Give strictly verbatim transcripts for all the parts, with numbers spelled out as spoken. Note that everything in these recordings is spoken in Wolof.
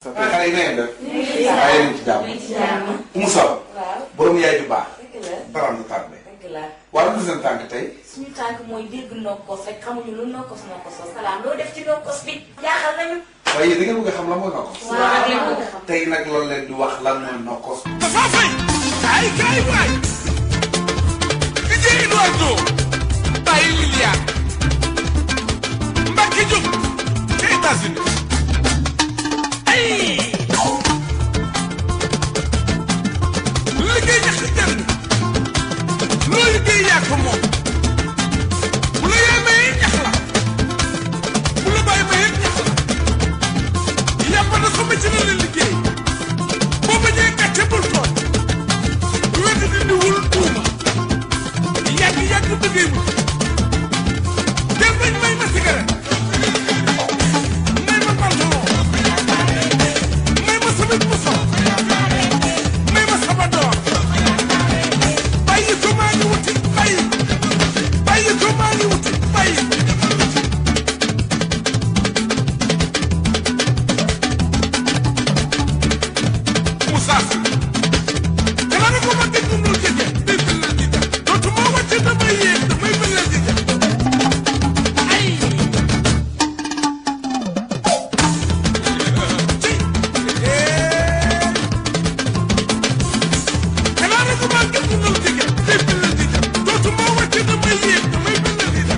te xale yi na def bàyyi leen ci jàmm Oumou Sow borom yaay ju baax baram du tànn waaw lu seen tànk tey suñu tànk mooy dégg nokkos rek xamuñu lu nokkos nokkos salaam loo def ci nokkos bi jaaxal nañu waaye yéen da ngeen bëgg a xam lan mooy nokkos tey nag loolu leen di wax lan mooy nokkos dafa fay ay kay waay di jee Eduardo bàyyi Liliane Mbacke Diop ca États-Unis ay liggéey ñax li jëriñ loo liggéey yaa ko moom bu la yaay mayee ñax la bu la bàyyi mayee ñax la yàpp na sama ci la la liggéey boo bañee gàcce bul tooñ wedd dindi wul tuuma yàgg yàgg bëggee mu dem bañ may ma cigarette may ma pantalon may ma sama muso may ma sama door bàyyi ko maa ngi wuti bàyyi bàyyi ko maa ngi wuti bàyyi Moussa Sy xanaa ko ma dégg mu jege day mel na jege dootuma wàcce damay yéeg damay mel na jege ay ci xanaa ko ma dégg mu jege day mel na jege dootuma wàcce damay yéeg damay mel na jege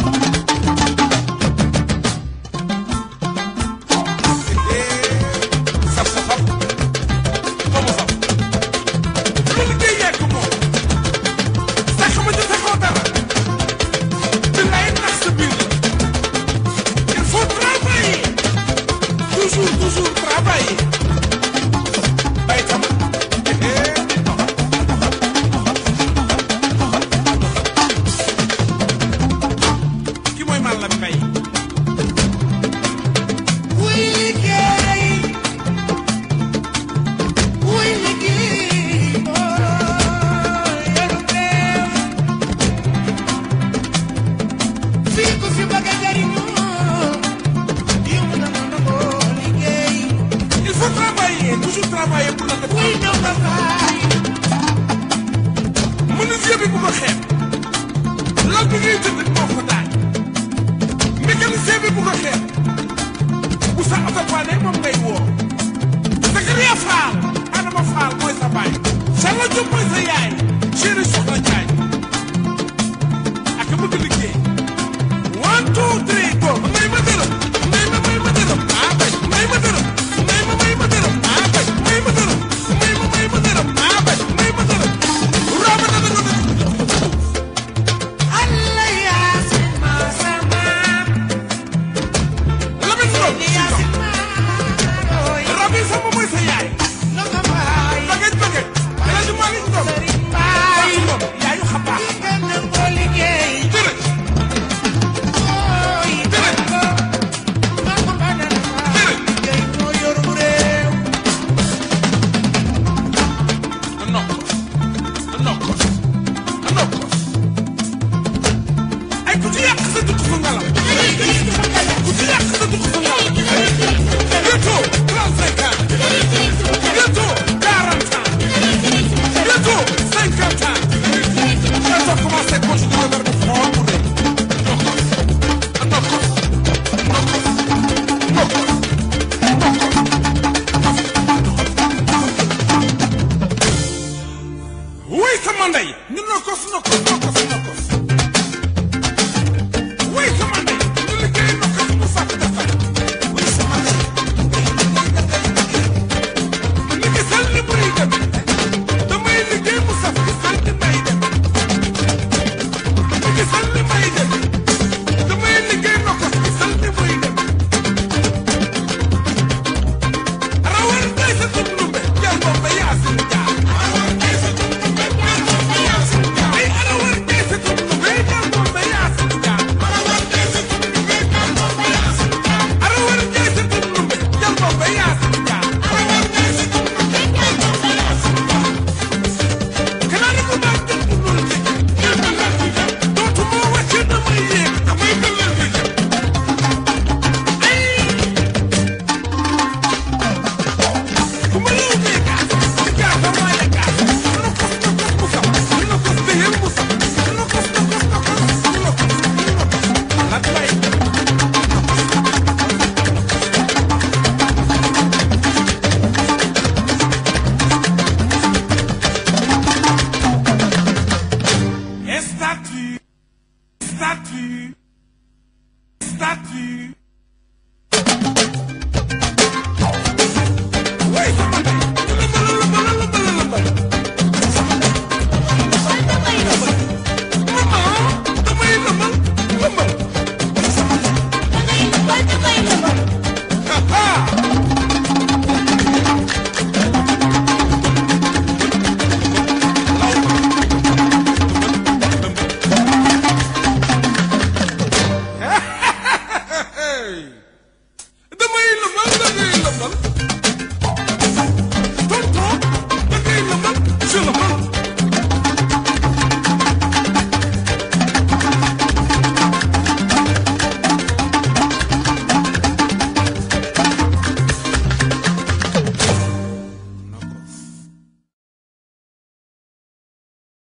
saf sa saf Como sax lu liggéey yaa ko moom sax ma ci saxoo dara billaay nax sa biir la il faut travailler toujours toujours travailler bay tam ki mooy man la bay wuy liggéey wuy liggéey fii ku fi bëgg a jariñu yow na mën na ko liggéey il faut travailler toujours travailler pour la def wuy ñëw nga faay menuisier bi bu ko xeeb